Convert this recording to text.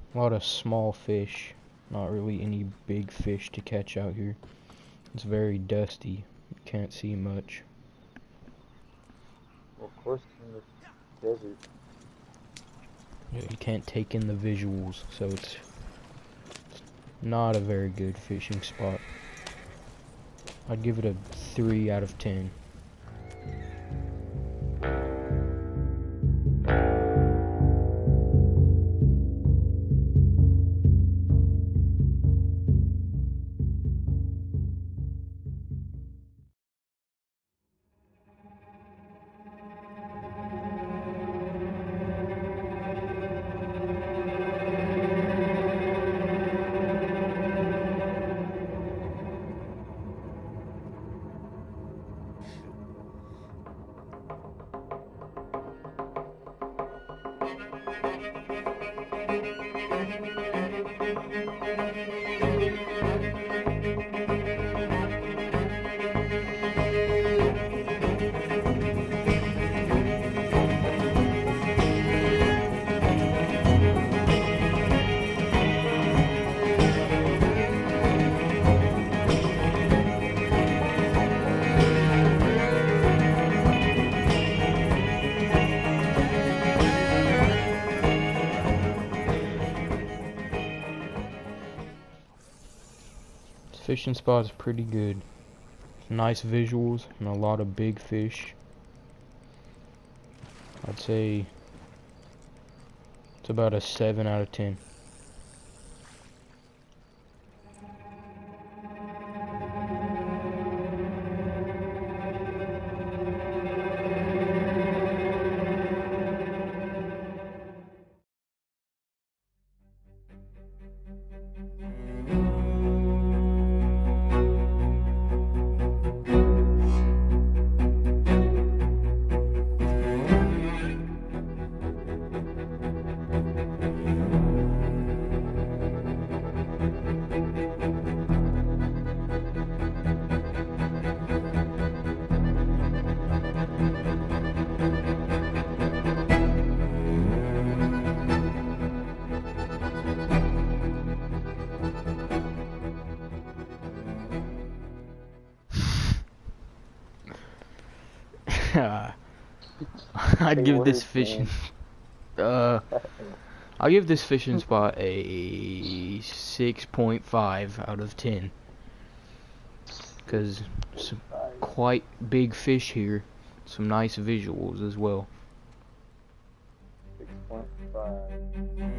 A lot of small fish. Not really any big fish to catch out here. It's very dusty. You can't see much. Well, of course, in the desert. Yeah, you can't take in the visuals, so it's not a very good fishing spot. I'd give it a 3 out of 10. This fishing spot is pretty good. Nice visuals and a lot of big fish. I'd say it's about a 7 out of 10. I'd give this fishing I'll give this fishing spot a 6.5 out of 10 because some quite big fish here, some nice visuals as well. 6.5.